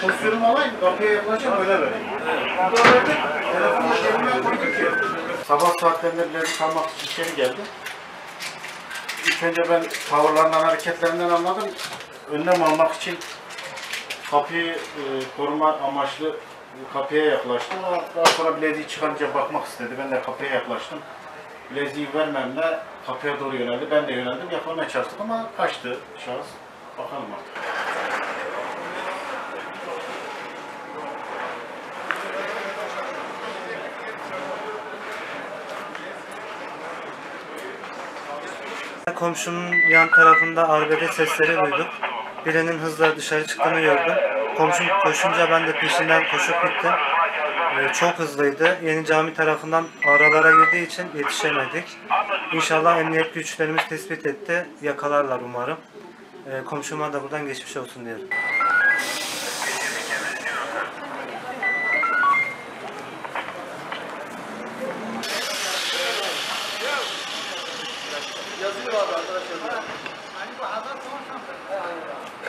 Pozisyonumu alayım, kapıya yaklaşayım öyle vereyim. Burada verdik, telefonu cebime koyduk ki. Sabah saatlerinde bilezik almak için içeri geldi. İlk önce ben tavırlarından, hareketlerinden anladım. Önlem almak için kapıyı koruma amaçlı kapıya yaklaştım. Daha sonra bileziği çıkarınca bakmak istedi. Ben de kapıya yaklaştım. Bileziği vermemle kapıya doğru yöneldi. Ben de yöneldim. Yakalamaya çalıştık ama kaçtı şahıs. Bakalım artık. Komşumun yan tarafında arbede sesleri duyduk. Birinin hızla dışarı çıktığını gördüm. Komşum koşunca ben de peşinden koşup gittim. Çok hızlıydı. Yeni Cami tarafından aralara girdiği için yetişemedik. İnşallah emniyet güçlerimiz tespit etti. Yakalarlar umarım. Komşuma da buradan geçmiş olsun diyorum. Yazıyor abi arkadaşlar. Hani bu hazır konuşalım.